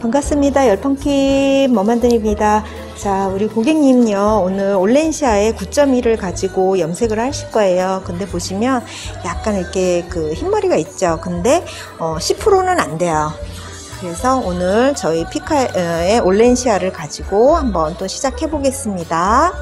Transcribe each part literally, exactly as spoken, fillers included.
반갑습니다. 열펑킴 머만드입니다. 자, 우리 고객님요, 오늘 올렌시아의 구 점 일을 가지고 염색을 하실 거예요. 근데 보시면 약간 이렇게 그 흰머리가 있죠. 근데 어, 십 퍼센트는 안 돼요. 그래서 오늘 저희 피카의 올렌시아를 가지고 한번 또 시작해 보겠습니다.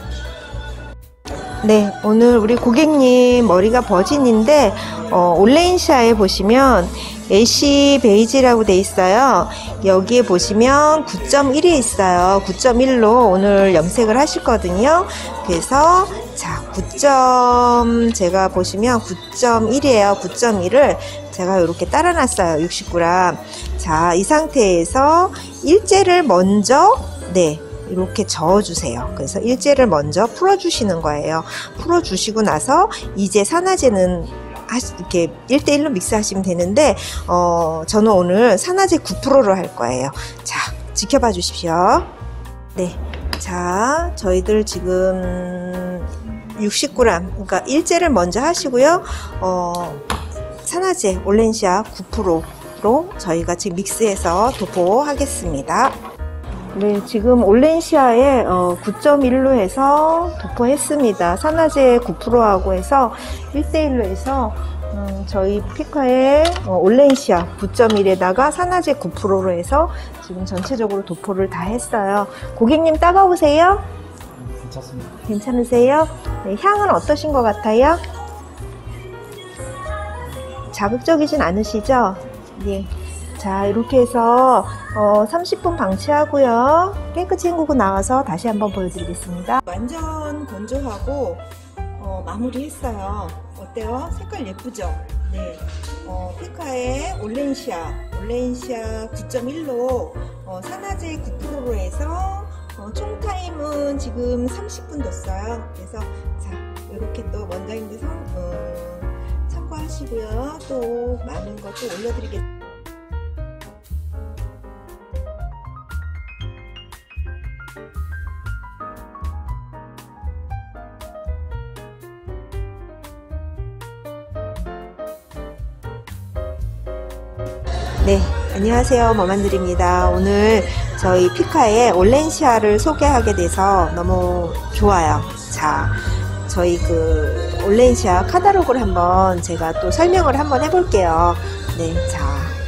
네, 오늘 우리 고객님 머리가 버진인데 어, 올렌시아에 보시면 애쉬 베이지라고 돼 있어요. 여기에 보시면 구 점 일이 있어요. 구 점 일로 오늘 염색을 하실 거거든요. 그래서 자, 구 점 제가 보시면 구 점 일이에요. 구 점 일을 제가 이렇게 따라 놨어요. 육십 그램. 자, 이 상태에서 일제를 먼저 네 이렇게 저어주세요. 그래서 일제를 먼저 풀어주시는 거예요. 풀어주시고 나서 이제 산화제는 이렇게 일 대 일로 믹스하시면 되는데 어, 저는 오늘 산화제 구 퍼센트로 할 거예요. 자, 지켜봐 주십시오. 네, 자, 저희들 지금 육십 그램, 그러니까 일제를 먼저 하시고요. 어, 산화제 올렌시아 구 퍼센트로 저희가 지금 믹스해서 도포하겠습니다. 네, 지금 올렌시아에 어, 구 점 일로 해서 도포했습니다. 산화제 구 퍼센트하고 해서 일 대 일로 해서 음, 저희 피카의 어, 올렌시아 구 점 일에다가 산화제 구 퍼센트로 해서 지금 전체적으로 도포를 다 했어요. 고객님 따가우세요? 괜찮습니다. 괜찮으세요? 네, 향은 어떠신 것 같아요? 자극적이진 않으시죠? 네. 자, 이렇게 해서 어, 삼십 분 방치하고요. 깨끗이 헹구고 나와서 다시 한번 보여드리겠습니다. 완전 건조하고 어, 마무리했어요. 어때요? 색깔 예쁘죠? 네. 어, 피카의 올렌시아 올렌시아 구 점 일로 어, 산화제 구 퍼센트로 해서 어, 총 타임은 지금 삼십 분 뒀어요. 그래서 자, 이렇게 또 원장님들 어, 참고하시고요. 또 많은 것도 올려드리겠습니다. 네, 안녕하세요. 머만드입니다. 오늘 저희 피카의 올렌시아를 소개하게 돼서 너무 좋아요. 자, 저희 그 올렌시아 카탈로그를 한번 제가 또 설명을 한번 해볼게요. 네, 자,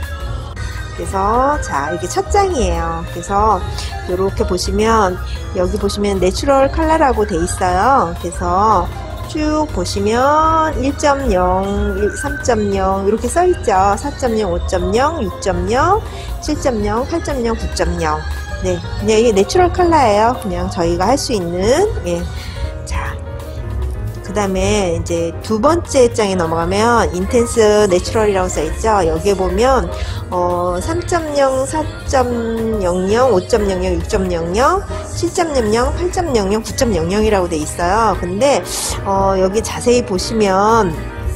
그래서 자, 이게 첫 장이에요. 그래서 이렇게 보시면 여기 보시면 내추럴 컬러라고 돼 있어요. 그래서 쭉 보시면 일 점 영, 삼 점 영 이렇게 써있죠. 사 점 영, 오 점 영, 육 점 영, 칠 점 영, 팔 점 영, 구 점 영. 네, 그냥 이게 내추럴 컬러예요. 그냥 저희가 할 수 있는. 예. 자, 그 다음에 이제 두 번째 장에 넘어가면 인텐스 내추럴이라고 써있죠. 여기에 보면 어, 삼 점 영, 사 점 영영, 오 점 영영, 육 점 영영, 칠 점 영영, 팔 점 영영, 구 점 영영이라고 돼 있어요. 근데 어, 여기 자세히 보시면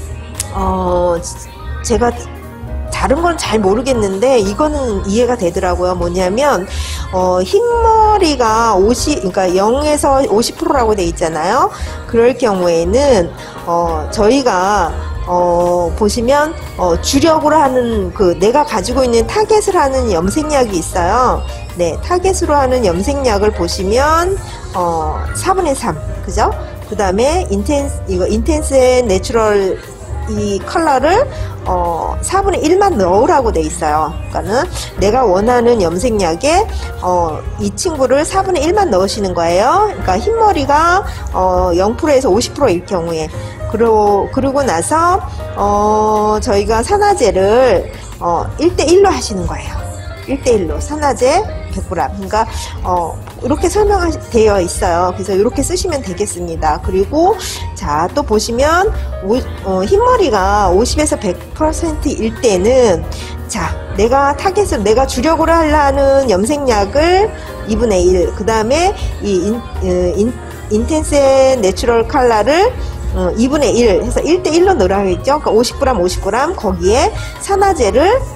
어, 제가 다른 건 잘 모르겠는데 이거는 이해가 되더라고요. 뭐냐면 어, 흰머리가 오십, 그러니까 영에서 오십 퍼센트라고 돼 있잖아요. 그럴 경우에는 어, 저희가 어, 보시면 어, 주력으로 하는 그 내가 가지고 있는 타겟을 하는 염색약이 있어요. 네, 타겟으로 하는 염색약을 보시면 어, 사분의 삼, 그죠? 그 다음에 인텐스 이거 인텐스 앤 내추럴 이 컬러를 어, 사분의 일만 넣으라고 돼 있어요. 그러니까는 내가 원하는 염색약에 어, 이 친구를 사분의 일만 넣으시는 거예요. 그러니까 흰머리가 어, 영 퍼센트에서 오십 퍼센트일 경우에 그리고, 그러고 나서 어, 저희가 산화제를 어, 일 대 일로 하시는 거예요. 일 대 일로 산화제 백 그램. 그러니까 어, 이렇게 설명되어 있어요. 그래서 이렇게 쓰시면 되겠습니다. 그리고 자, 또 보시면 오, 어, 흰머리가 오십에서 백 퍼센트일 때는 자, 내가 타겟을 내가 주력으로 하려는 염색약을 이분의 일, 그 다음에 이 인, 인, 인텐스 내추럴 컬러를 이분의 일 해서 일 대 일로 넣으라고 했죠. 그러니까 오십 그램, 오십 그램 거기에 산화제를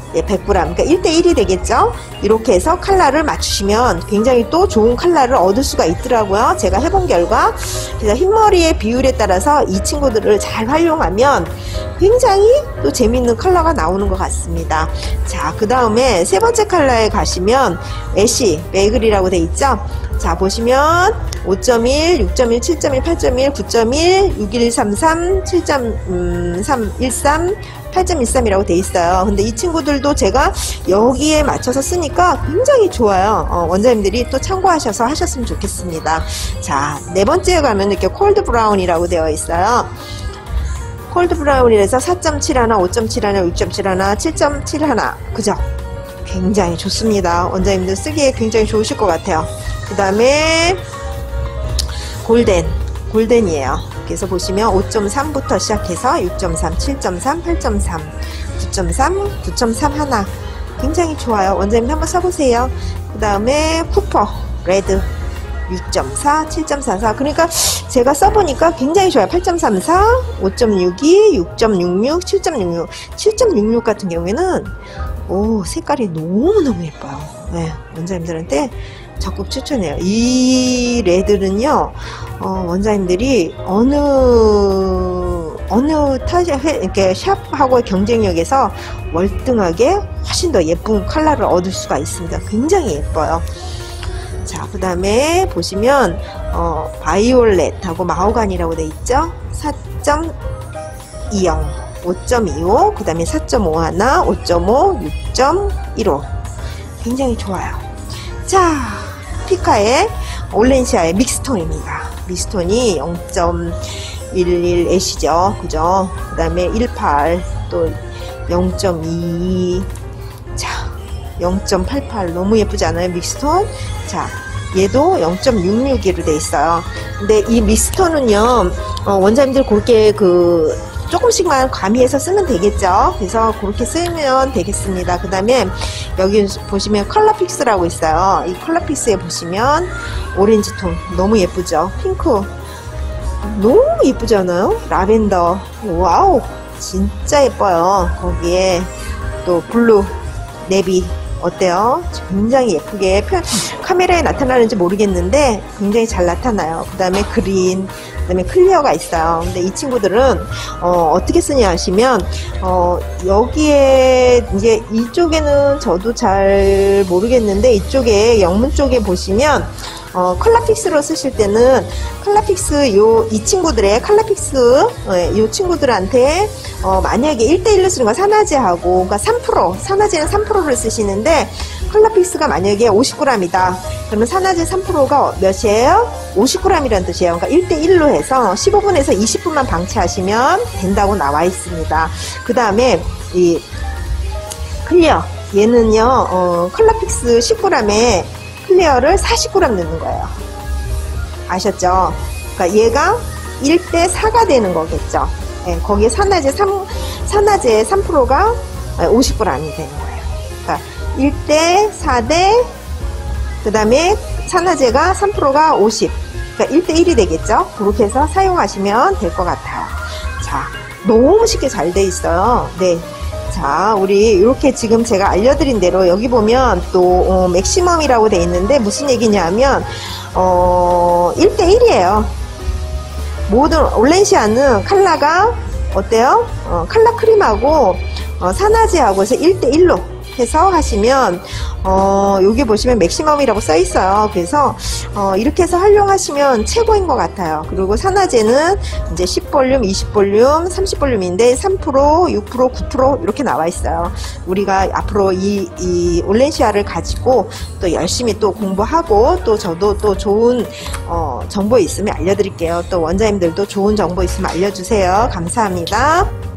예, 백 그램, 그러니까 일 대 일이 되겠죠. 이렇게 해서 컬러를 맞추시면 굉장히 또 좋은 컬러를 얻을 수가 있더라고요. 제가 해본 결과. 그래서 흰머리의 비율에 따라서 이 친구들을 잘 활용하면 굉장히 또 재밌는 컬러가 나오는 것 같습니다. 자, 그 다음에 세 번째 컬러에 가시면 애쉬 베이글이라고 돼 있죠. 자, 보시면 오 점 일, 육 점 일, 칠 점 일, 팔 점 일, 구 점 일, 육 일 삼삼, 칠 점 일삼, 팔 점 일삼이라고 돼 있어요. 근데 이 친구들도 제가 여기에 맞춰서 쓰니까 굉장히 좋아요. 어, 원장님들이 또 참고하셔서 하셨으면 좋겠습니다. 자, 네 번째에 가면 이렇게 콜드 브라운이라고 되어 있어요. 콜드 브라운이라서 사 점 칠 하나, 오 점 칠 하나, 육 점 칠 하나, 칠 점 칠 하나. 그죠? 굉장히 좋습니다. 원장님들 쓰기에 굉장히 좋으실 것 같아요. 그 다음에 골덴, 골덴이에요. 그래서 보시면 오 점 삼부터 시작해서 육 점 삼, 칠 점 삼, 팔 점 삼, 구 점 삼, 구 점 삼 하나. 굉장히 좋아요. 원장님 한번 써보세요. 그 다음에 쿠퍼, 레드 육 점 사, 칠 점 사사. 그러니까 제가 써보니까 굉장히 좋아요. 팔 점 삼사, 오 점 육이, 육 점 육육, 칠 점 육육. 칠 점 육육 같은 경우에는 오, 색깔이 너무너무 예뻐요. 네, 원장님들한테 적극 추천해요. 이 레드는요, 어, 원장님들이 어느, 어느 타자, 이렇게 샵하고의 경쟁력에서 월등하게 훨씬 더 예쁜 컬러를 얻을 수가 있습니다. 굉장히 예뻐요. 자, 그 다음에 보시면, 어, 바이올렛하고 마호가니라고 돼 있죠? 사 점 이영, 오 점 이오, 그 다음에 사 점 오일, 오 점 오, 육 점 일오. 굉장히 좋아요. 자, 피카의 올렌시아의 믹스톤입니다. 믹스톤이 영 점 일일 애쉬죠. 그죠? 그 다음에 십팔, 또 영 점 이, 자, 영 점 팔팔. 너무 예쁘지 않아요? 믹스톤? 자, 얘도 영 점 육육으로 돼 있어요. 근데 이 믹스톤은요, 어, 원장님들 그렇게 그, 조금씩만 가미해서 쓰면 되겠죠. 그래서 그렇게 쓰면 되겠습니다. 그 다음에 여기 보시면 컬러픽스라고 있어요. 이 컬러픽스에 보시면 오렌지 톤 너무 예쁘죠. 핑크 너무 예쁘지 않아요? 라벤더 와우 진짜 예뻐요. 거기에 또 블루, 네비 어때요? 굉장히 예쁘게 표현, 카메라에 나타나는지 모르겠는데 굉장히 잘 나타나요. 그 다음에 그린, 그 다음에 클리어가 있어요. 근데 이 친구들은 어, 어떻게 쓰냐 하시면 어, 여기에 이제 이쪽에는 저도 잘 모르겠는데 이쪽에 영문 쪽에 보시면 어, 컬러픽스로 쓰실 때는 컬러픽스 요 이 친구들의 컬러픽스 예, 요 친구들한테 어, 만약에 일 대 일로 쓰는 건 산화제하고 그러니까 삼 퍼센트 산화제는 삼 퍼센트를 쓰시는데 컬러픽스가 만약에 오십 그램이다 그러면 산화제 삼 퍼센트가 몇이에요? 오십 그램이라는 뜻이에요. 그러니까 일 대 일로 해서 십오 분에서 이십 분만 방치하시면 된다고 나와 있습니다. 그 다음에 이 클리어 얘는요 어, 컬러픽스 십 그램에 클리어를 사십 그램 넣는 거예요. 아셨죠? 그러니까 얘가 일 대 사가 되는 거겠죠. 네, 거기에 산화제 삼, 산화제 삼 퍼센트가 오십 그램이 되는 거예요. 그러니까 일 대 사 대, 그 다음에 산화제가 삼 퍼센트가 오십. 그러니까 일 대 일이 되겠죠? 그렇게 해서 사용하시면 될 것 같아요. 자, 너무 쉽게 잘 돼 있어요. 네. 자, 우리 이렇게 지금 제가 알려드린 대로 여기 보면 또 어, 맥시멈이라고 돼 있는데 무슨 얘기냐면 어, 일 대 일이에요. 모든 올렌시아는 컬러가 어때요? 어, 컬러 크림하고 어, 산화제하고 해서 일 대 일로 해서 하시면 어, 여기 보시면 맥시멈이라고 써 있어요. 그래서 어, 이렇게 해서 활용하시면 최고인 것 같아요. 그리고 산화제는 이제 십 볼륨, 이십 볼륨, 삼십 볼륨인데 삼 퍼센트, 육 퍼센트, 구 퍼센트 이렇게 나와 있어요. 우리가 앞으로 이, 이 올렌시아를 가지고 또 열심히 또 공부하고 또 저도 또 좋은 어, 정보 있으면 알려드릴게요. 또 원장님들도 좋은 정보 있으면 알려주세요. 감사합니다.